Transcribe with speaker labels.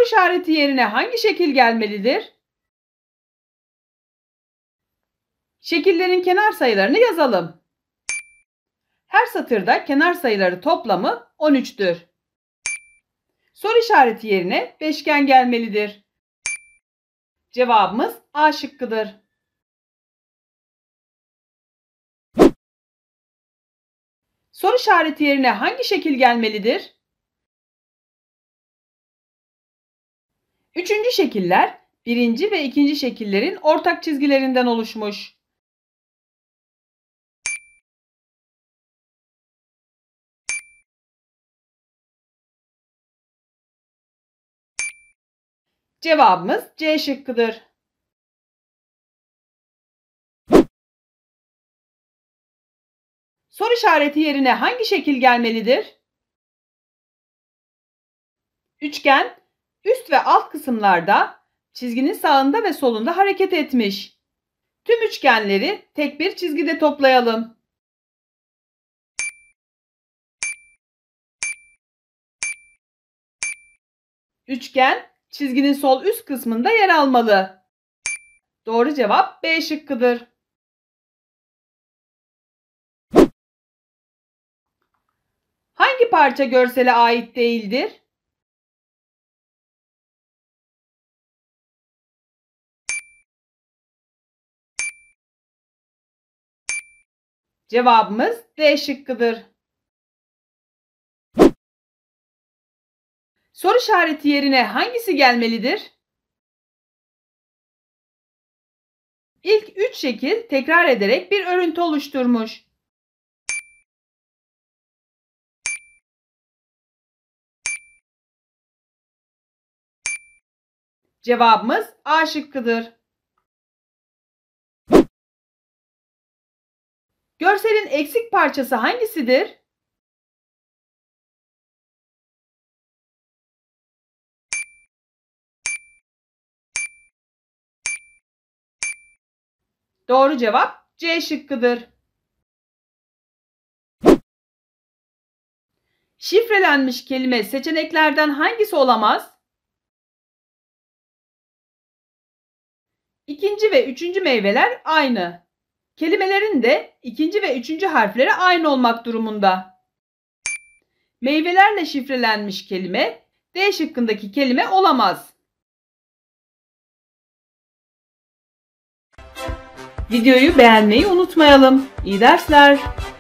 Speaker 1: işareti yerine hangi şekil gelmelidir? Şekillerin kenar sayılarını yazalım. Her satırda kenar sayıları toplamı 13'tür. Soru işareti yerine beşgen gelmelidir. Cevabımız A şıkkıdır. Soru işareti yerine hangi şekil gelmelidir? Üçüncü şekiller birinci ve ikinci şekillerin ortak çizgilerinden oluşmuş. Cevabımız C şıkkıdır. Soru işareti yerine hangi şekil gelmelidir? Üçgen üst ve alt kısımlarda çizginin sağında ve solunda hareket etmiş. Tüm üçgenleri tek bir çizgide toplayalım. Üçgen çizginin sol üst kısmında yer almalı. Doğru cevap B şıkkıdır. Hangi parça görsele ait değildir? Cevabımız D şıkkıdır. Soru işareti yerine hangisi gelmelidir? İlk 3 şekil tekrar ederek bir örüntü oluşturmuş. Cevabımız A şıkkıdır. Görselin eksik parçası hangisidir? Doğru cevap C şıkkıdır. Şifrelenmiş kelime seçeneklerden hangisi olamaz? İkinci ve üçüncü meyveler aynı. Kelimelerin de ikinci ve üçüncü harfleri aynı olmak durumunda. Meyvelerle şifrelenmiş kelime D şıkkındaki kelime olamaz. Videoyu beğenmeyi unutmayalım. İyi dersler.